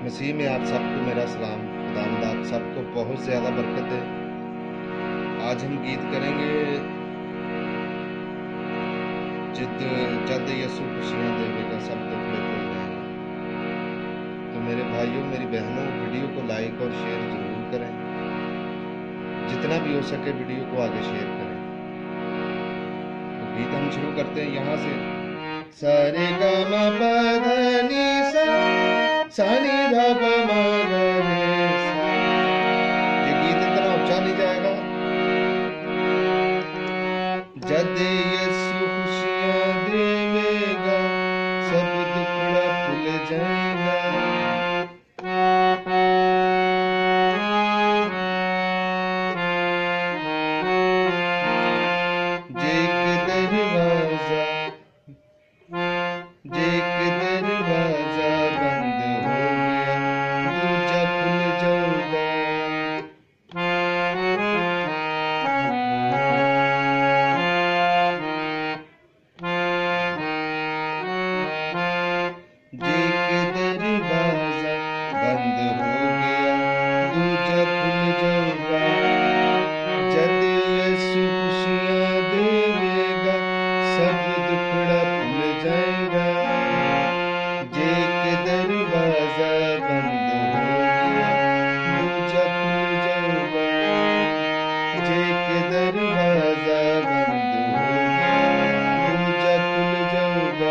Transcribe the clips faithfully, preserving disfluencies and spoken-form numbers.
मसीह में आप सबको मेरा सलाम। खुदावंद आप सबको बहुत ज़्यादा बरकत दे। आज हम गीत करेंगे जिद जद यसु खुशियाँ देवेगा सब दुख लेते जाएगा। तो मेरे भाइयों मेरी बहनों वीडियो को लाइक और शेयर ज़रूर करें, जितना भी हो सके वीडियो को आगे शेयर करें। तो गीत हम शुरू करते हैं यहाँ से। सारे गा मा पा धा नी सा सा नी धा पा मा गा रे सा। ये गीत इतना ऊंचा नहीं जाएगा। जद यीशु खुशियाँ देवेगा सब दुखड़ा भूल जाएगा। जेक दरवाजा जेक दरवाजा बंद हो गया दूजा खुल जाऊगा। जेक दरवाजा बंद हो गया दूजा खुल जाऊगा। जद यीशु खुशियाँ देवेगा सब दुखड़ा भूल जाएगा। जेक दरवाजा बंद हो गया दूजा खुल जाऊगा। जेक दरवाजा बंद हो गया दूजा खुल जाऊगा।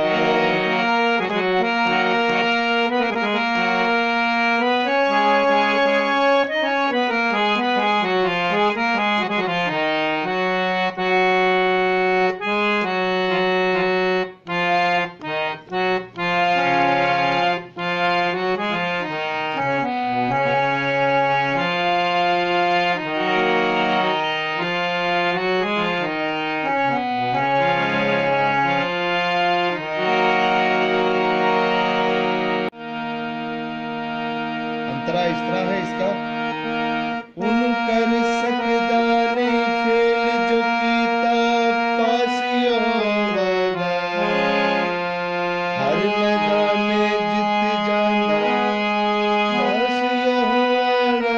अंतरा इस तरह है इसका। उन कर सकदा नहीं फेल जो किताब पासियों वाला। हर मैदान में जीत जाना पासियों वाला।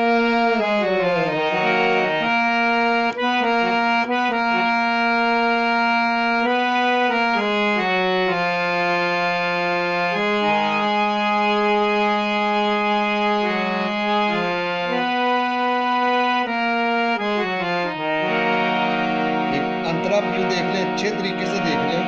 अंतरा व्यू देख ले, अच्छे तरीके से देख ले।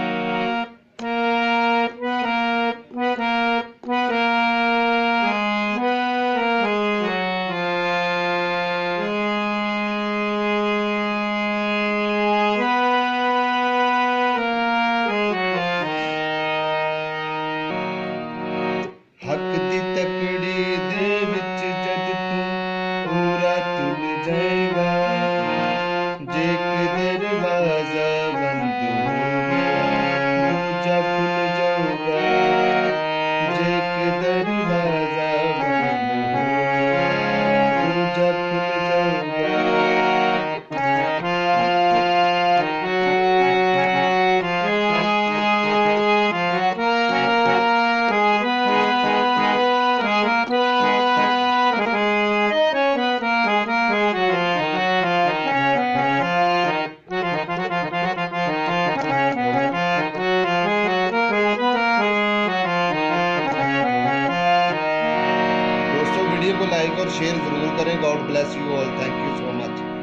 हक दी तकड़ी दे विच जद तू पूरा तुल जाएगा। जेक दरवाजा बंद हो गया दूजा खुल जाऊगा। जेक दरवाजा बंद हो गया दूजा खुल जाऊगा। वीडियो को लाइक और शेयर जरूर करें। God bless you all. Thank you so much.